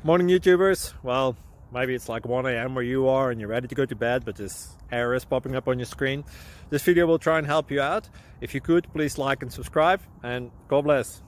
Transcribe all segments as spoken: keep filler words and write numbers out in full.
Morning, YouTubers. Well, maybe it's like one A M where you are and you're ready to go to bed, but this error is popping up on your screen. This video will try and help you out. If you could, please like and subscribe, and God bless.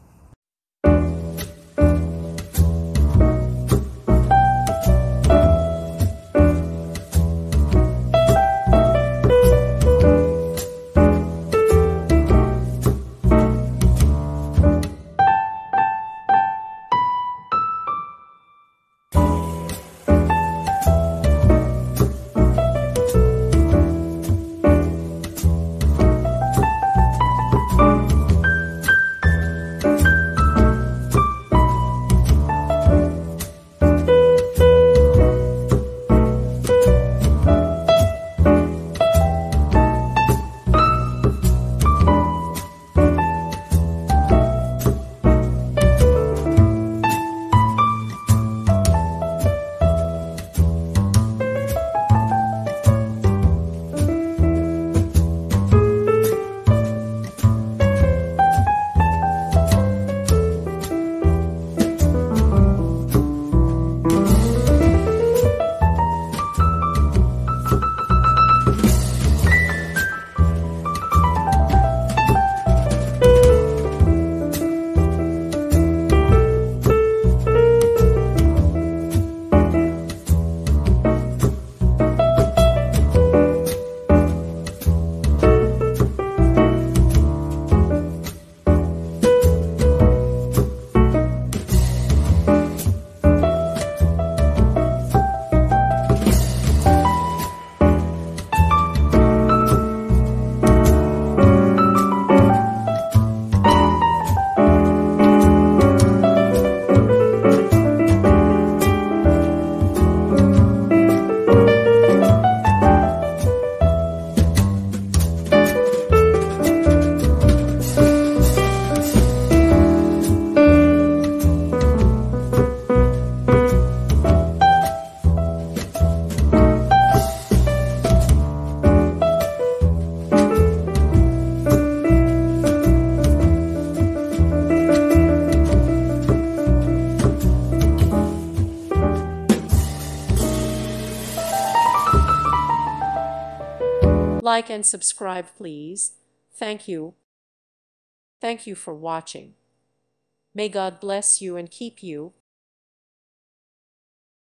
Like and subscribe, please. Thank you. Thank you for watching. May God bless you and keep you.